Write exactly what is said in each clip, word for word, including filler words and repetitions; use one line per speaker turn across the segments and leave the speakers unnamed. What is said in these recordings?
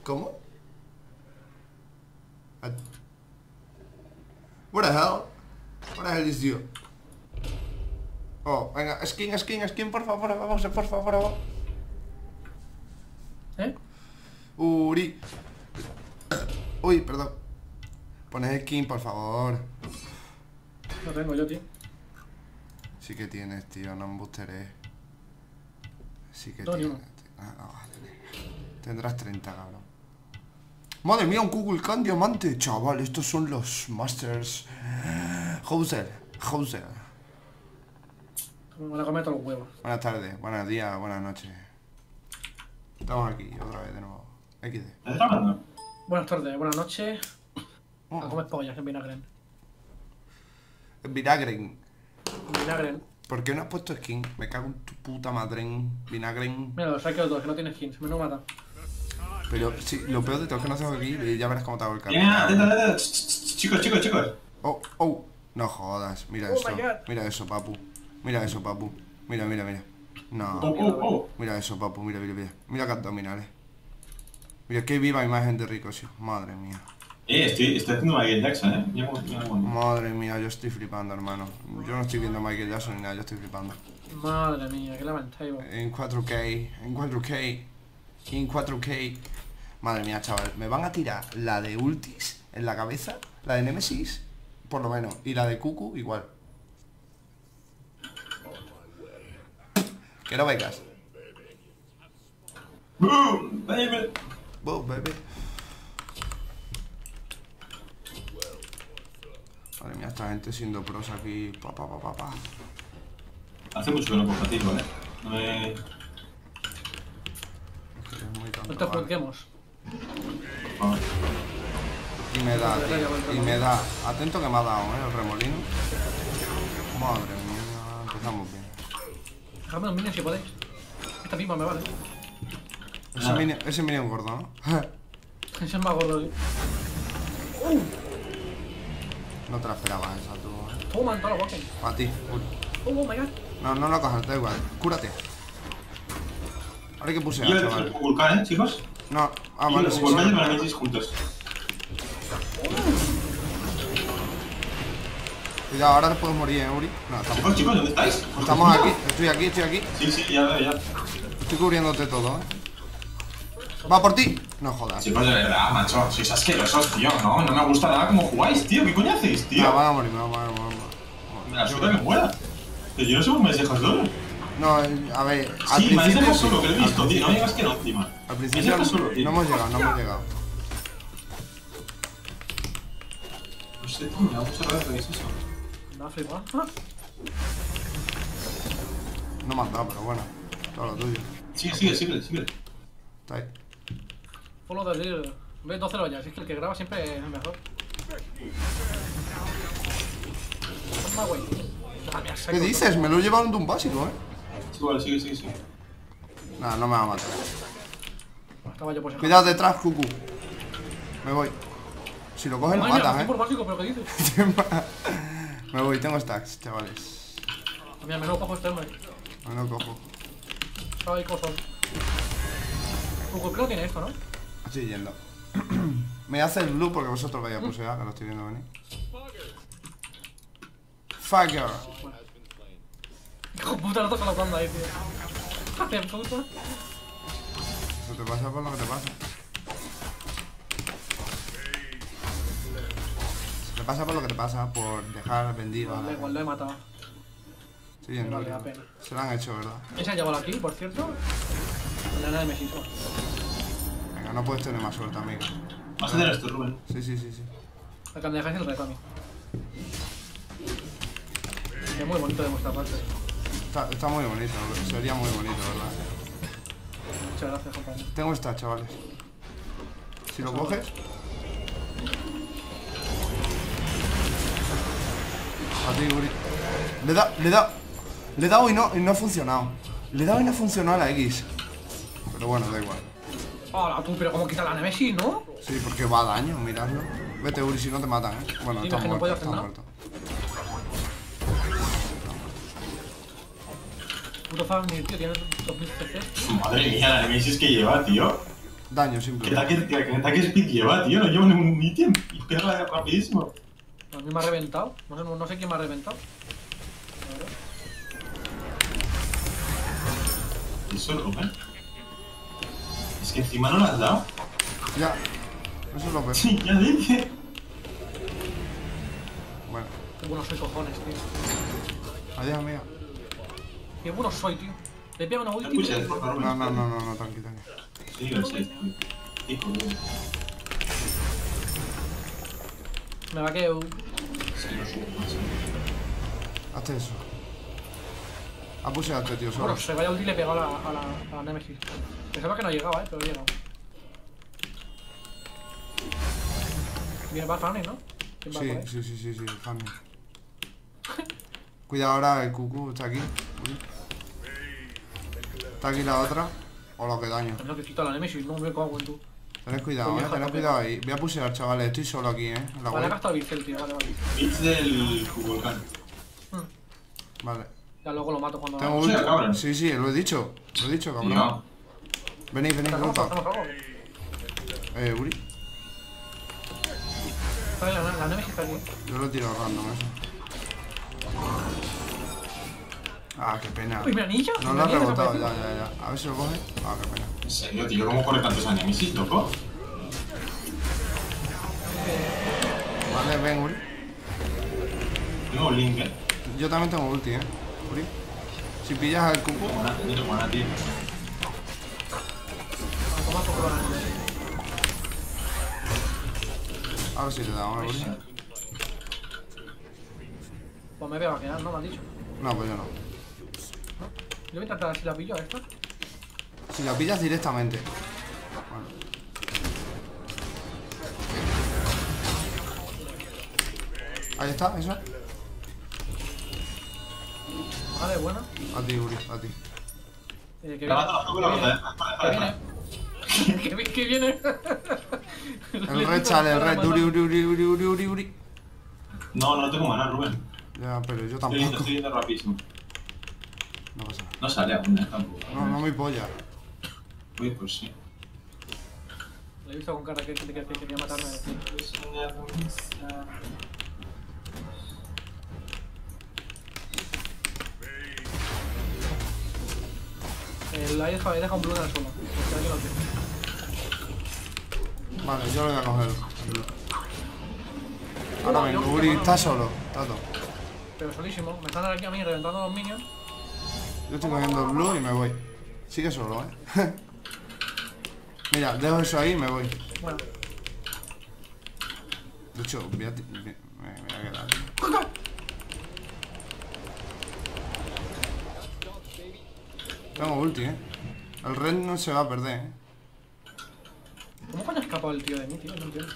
¿Cómo? What the hell? What the hell is you? Oh, venga, skin, skin, skin, por favor, vamos, por favor, vamos.
¿Eh?
Uri. Uy, perdón. Pones skin, por favor.
No tengo yo, tío.
Sí que tienes, tío, no embusteré. Sí que
No, ni
tienes,
uno.
tío. Ah, no, vale. Tendrás treinta, cabrón. Madre mía, un Google Can diamante. Chaval, estos son los Masters. Hauser, Hauser.
Me van a comer todos los huevos.
Buenas tardes, buenos días, buenas noches. Estamos aquí, otra vez de nuevo. equis de.
¿Estás grabando?
Buenas tardes, buenas noches.
Oh.
A comer pollas en vinagre.
Vinagre.
Vinagre.
¿Por qué no has puesto skin? Me cago en tu puta madre. Vinagre.
Mira, los saqueo todos, que no tienen skins. Me no mata.
Pero sí, lo peor de todo es que no estás aquí y ya verás cómo te hago el carro.
Venga, atenta, atenta. Ch, ch, ch, Chicos, chicos, chicos.
Oh, oh. No jodas, mira
Oh
eso.
my God.
Mira eso, papu. Mira eso, papu. Mira, mira, mira. No.
Oh, oh, oh.
Mira eso, papu. Mira, mira, mira. Mira que abdominales. Mira qué viva imagen de Ricochet. Madre mía.
Eh, estoy, estoy haciendo Michael Jackson, eh. Mira cómo, mira cómo.
Madre mía, yo estoy flipando, hermano. Yo no estoy viendo Michael Jackson ni nada, yo estoy flipando.
Madre mía, qué lamentable.
En cuatro K, en cuatro K, en cuatro K. Madre mía, chaval, me van a tirar la de Ultis en la cabeza, la de Nemesis, por lo menos, y la de Cucu igual. Que no vengas.
Boom, baby.
Oh, baby. Madre mía, esta gente siendo pros aquí. Pa, pa, pa, pa, pa.
Hace mucho que no compatible, ¿vale? No me...
Es que es muy tonto,
No te
vale.
juzguemos.
Vamos.
Y me da, tío, y me da. Atento que me ha dado, ¿eh? El remolino. Madre mía, empezamos bien.
Dejadme los minions si podéis. Esta misma me vale.
Ese minion, ese minion gordo, ¿no?
Ese es más gordo, tío.
No te la esperabas esa, tú. ¿eh?
Toma, en toda la boca.
A ti. Uy.
Oh, oh my god.
No, no lo cojas, da igual. Cúrate. Ahora hay que pusear,
Yo le
chaval.
tengo Vulcan, eh, chicos.
No, ah,
Y
vale,
los
sí,
Vulcan
sí.
me la metéis juntos.
Cuidado, ahora te puedes morir, ¿eh, Uri? No,
Chicos,
estamos,
chicos, ¿dónde estáis?
estamos aquí. Estoy aquí, estoy aquí.
Sí, sí, ya veo, ya.
Estoy cubriéndote todo, ¿eh? ¡Va por ti! No jodas.
Chicos, de verdad, macho, sois asquerosos, tío, ¿no? No me gusta nada cómo jugáis, tío. ¿Qué coño hacéis, tío?
No, van a morir, van a morir, van a morir.
Me la suda que muera. Pero yo no sé cómo me dejas solo.
No, a ver, al
Sí, me has
principio
dejado
sí.
solo, que lo he
Al
visto, tío. No
principio-
me digas que no, encima.
Al
Me has
principio
dejado solo, tío.
no hemos llegado, no hemos llegado.
No sé, tío, me da mucha rabia que es eso.
Me ha flipado. Ah.
No me has dado, pero bueno. Todo lo tuyo.
Sigue, sigue, sigue, sigue.
Está ahí.
Follow the leader. Ve, doce ya. Si es que el que graba siempre es el mejor. Toma, güey. Déjame a
¿Qué
saco,
dices? Me lo he llevado de un básico, ¿eh?
Sí, vale, sigue, sigue, sigue.
Nada, no me va a matar.
todo. Estaba yo por ese.
Cuidado detrás, Cucu. Me voy. Si lo coges, lo
Madre mía,
matas,
estoy por
¿eh?
básico, pero ¿qué dices?
Me voy, tengo stacks, chavales.
Mira, menudo cojo este hombre.
No, no cojo.
Estaba ahí cosas. Google creo que tiene esto, ¿no?
Estoy yendo. Me hace el blue porque vosotros vais a pusear, que lo estoy viendo venir. Fucker.
Hijo de puta, no toca la tanda ahí, tío. Hace puta.
Eso te pasa por lo que te pasa. Te pasa por lo que te pasa, por dejar vendido a
Igual,
la
igual lo he matado.
Estoy yendo.
Vale la pena.
Se lo han hecho, ¿verdad?
Ese ha llegado aquí, por cierto. La nada de Messi.
Venga, no puedes tener más suerte, amigo.
Vas a hacer esto, Rubén.
Sí, sí, sí, sí.
La que me dejáis el reto a mí. Es muy bonito de vuestra parte.
Está, está muy bonito, sería muy bonito, ¿verdad?
Muchas gracias, compañero.
Tengo esta, chavales. Si lo coges. A ti, Uri. Le da, le da. Le he dado y no, y no ha funcionado. Le he dado y no ha funcionado a la X. Pero bueno, da igual.
Hola, tú, pero ¿cómo quita la Nemesis, no?
Sí, porque va a daño, miradlo. Vete, Uri, si no te matan, ¿eh? Bueno,
Sí,
está
es que no
muerto,
puedo
está
hacer nada.
muerto.
Puto Fabnir, tío, tiene dos mil P C.
Madre mía, la Nemesis que lleva, tío.
Daño,
¿Qué
simple.
ataque, qué, qué ataque speed lleva, tío? No llevo ningún ítem y pega rapidísimo.
A mí me ha reventado. No sé, no, no sé quién me ha reventado. A ver.
Eso es Rubén. Es que encima no lo has dado.
Ya. Eso es lo peor.
Sí, ya dije.
Bueno.
Qué bueno soy, cojones, tío.
Adiós, amiga.
Qué bueno soy, tío. Le pego una ulti.
Escucha,
tío.
por favor.
No, no, no, no, no, tranqui, tranqui.
Sí, lo sé. Hijo de...
Me va a quedar.
Sí, lo subo más.
Hazte eso. Ha puseado tío, solo.
Bueno, se vaya ulti y le pegó a la, a la, a la Nemesis. Pensaba que no llegaba, eh, pero he llegado. Viene Bad ¿no? ¿Quién va
Sí,
por ahí?
sí, sí, sí, sí, fan. Cuidado ahora, el cucú está aquí. Uy. Está aquí la otra. O lo que daño.
No, que quito a la Nemesis, no me cago en tú.
Tened cuidado, eh, tened cuidado ahí. Voy a pusear, chavales, estoy solo aquí, eh. en la
Vale, ha
web.
gastado Virgel, tío, vale, vale.
Bits del volcán.
Vale.
Ya luego lo mato cuando...
Tengo
Sí,
ulti.
cabrón.
Sí, sí, lo he dicho. Lo he dicho, cabrón.
Tío.
Venid, venid,
¿Hacemos
grupa.
hacemos algo?
Eh, Uri.
Vale, la, la Nemesis está aquí.
Yo lo he tirado random eso. Ah, qué pena.
Uy, mi anillo.
No
mi
lo ha
anillo
rebotado, ya,
desapareció.
ya, ya. A ver si lo coge. Ah, qué pena.
En serio, tío, ¿cómo corre tantos Nemesis, loco?
Vale, ven, Uri.
Tengo Link, eh.
Yo también tengo ulti, eh. Uri. Si pillas al cupo.
Buena, no buena, tío.
Ah, toma por culo la Nemesis.
Ahora sí te damos, eh, Uri.
Pues me voy a quedar, ¿no? Me has dicho.
No, pues yo no.
Yo voy a intentar ver si la pillo a esta.
Si la pillas directamente. Bueno. Ahí está, eso.
Vale, buena.
A ti, Uri, a ti.
Eh, que viene.
Grabando la foto,
Que viene. Que viene. Que viene.
El red sale, el red. Uri, Uri, Uri, Uri, Uri, Uri, Uri.
No, no tengo mana, Rubén.
Ya, pero yo
Estoy yendo,
tampoco.
estoy yendo rapidísimo.
No pasa nada.
No sale aún, eh, tampoco.
No, no mi polla.
Uy, pues sí.
Le he visto con cara que, que, que quería matarme. El ahí deja, deja un blue en el suelo. Porque alguien lo tiene.
Vale, yo lo voy a coger. Ahora vengo, Uri está solo. Está todo.
Pero solísimo. Me están aquí a mí reventando los minions.
Yo estoy cogiendo el blue y me voy. Sigue solo, eh. Mira, dejo eso ahí y me voy.
Bueno.
De hecho, voy a, ti- me, me voy a quedar. Tengo ulti, eh. El red no se va a perder, eh.
¿Cómo coño ha escapado el tío de mí, tío? No entiendo.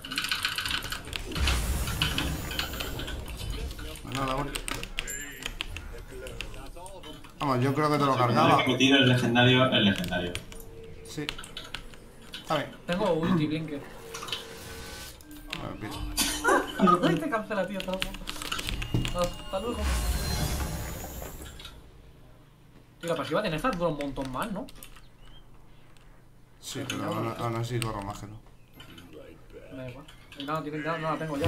Nada, Uri. Vamos, yo creo que te lo
Una
cargaba.
vez que me tiro el legendario, el legendario.
Sí. Está bien.
Tengo ulti, blinker.
A ver, pito.
Ay, te cancela, tío. Hasta luego. Hasta luego. Tío, la pasiva de esta dura un montón más, ¿no?
Sí, pero aún, aún así corro más que tú.
Me da igual. Y nada, tío, no, no la tengo ya.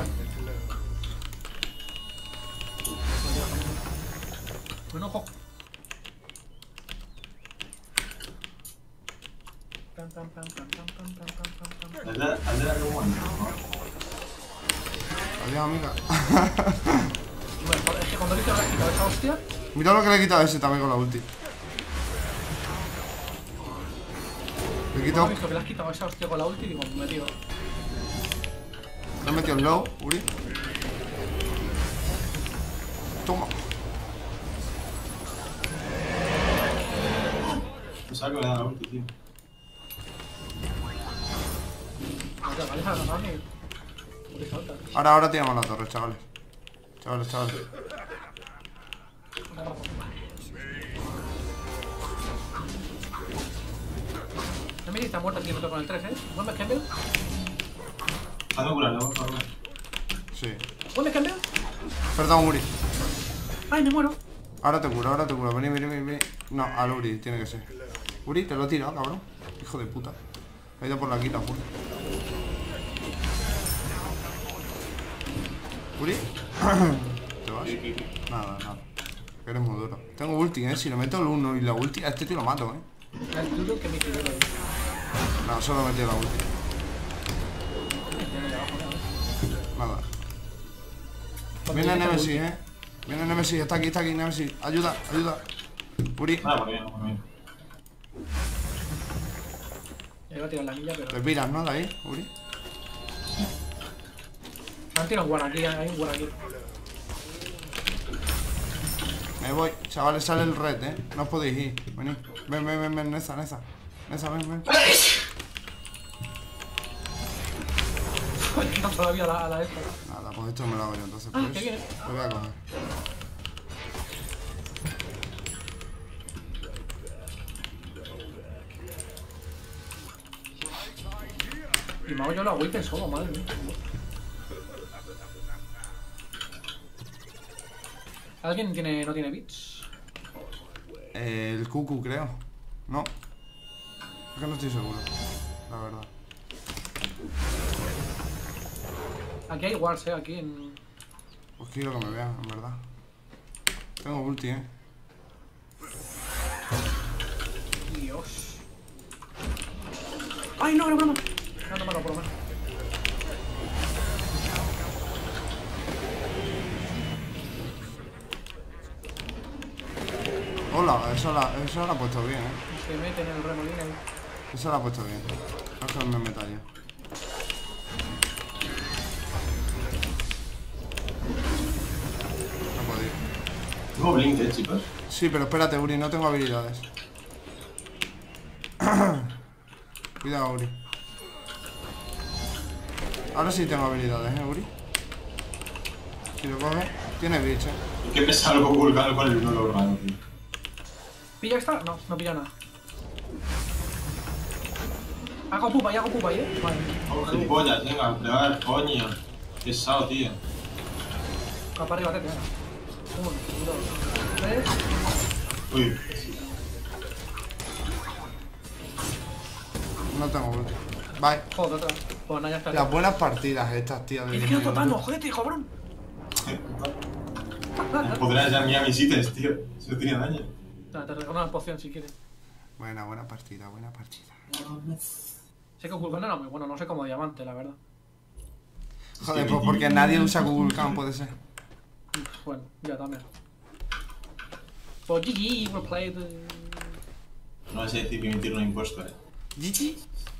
Bueno, ojo. Pam, pam, pam, pam, pam, pam, pam, pam, pam, pam.
Al de al de la Rubén, ¿no?
Adiós, amiga.
Bueno, joder, es que cuando le hice la quitado esa hostia.
Mira lo que le he quitado a ese también con la ulti. Le he
He
quitado.
visto que le has quitado esa hostia con la ulti y digo, me tiro.
Le he metido el low, Uri. Toma.
Pensaba que me daba la ulti, tío.
Vale, vale, vale, vale. Por salta.
Ahora, ahora tiramos la torre, chavales. Chavales, chavales.
No me está muerta, tío, me toca con el tres, ¿eh? ¿Vuelve Campbell?
Hazme curarlo, por favor.
Sí.
¿Vuelve Campbell?
Perdón, Uri.
¡Ay, me muero!
Ahora te curo, ahora te curo. Vení, vení, vení. vení. No, al Uri, tiene que ser. Uri, te lo he tirado, cabrón. Hijo de puta. Ha ido por la quita, full. ¿Uri? ¿Te vas?
Sí, sí, sí.
Nada, nada. Que eres muy duro. Tengo ulti, eh. Si le meto el uno y la ulti, a este tío lo mato, eh.
Es duro que me tiró ahí.
No, solo he metido la ulti. Nada. Viene Nemesis, eh. Viene Nemesis, está aquí, está aquí, Nemesis. Ayuda, ayuda. Uri.
Nada, por bien, por bien.
Ya iba a tirar la milla, pero.
Te piras, ¿no? De ahí, Uri.
Han tirado un guan aquí, hay un guan aquí.
Me voy. Chavales, sale el red, eh. No os podéis ir. Venid. Ven, ven, ven, ven, Neza, Neza. Neza, ven, ven.
No todavía a la, a la esta.
Nada, pues esto me lo hago yo entonces.
Ah,
Pues
qué bien.
lo voy a coger.
Y me hago yo la Awaken solo, madre mía. ¿Alguien tiene, no tiene bits?
Eh, el Cucu, creo. No. Es que no estoy seguro. La verdad.
Aquí hay walls, eh, aquí en...
Pues quiero que me vean, en verdad. Tengo ulti, eh.
Dios. ¡Ay, no, no, no! No, no, no, por lo menos.
Hola, eso la, eso la ha puesto bien, eh.
Se mete en el remolino ahí.
Eso la ha puesto bien. No es que me meta yo. No puedo ir.
Tengo blink, eh, chicos.
Sí, pero espérate, Uri, no tengo habilidades. Cuidado, Uri. Ahora sí tengo habilidades, eh, Uri. Si lo coges, tiene bitch, eh.
Qué pesado el vulcano con el uno logrado, tío.
¿Pilla esta? No, no pilla nada. Hago pupa ahí, hago pupa ahí, eh. Vale.
Vamos, gilipollas, venga, a plegar, coño. Pesado, tío.
Va para arriba, tete, venga. Uno, dos, tres.
Uy,
No tengo ulti. Bye.
Joder, otra. Pues nada, ya está.
Las buenas partidas estas, tío.
Y te quedo totando, jodete, cabrón.
podrás ya a mis ítems, tío. Si no tiene daño.
Te regalo una poción si quieres.
Buena, buena partida, buena partida.
Sé que Vulcan era muy bueno, no sé como diamante, la verdad.
Joder, pues porque nadie usa Google Cam, puede ser.
Bueno, ya también. Pues G G, we played.
No vas a decir que emitir un impuesto, eh.
G G.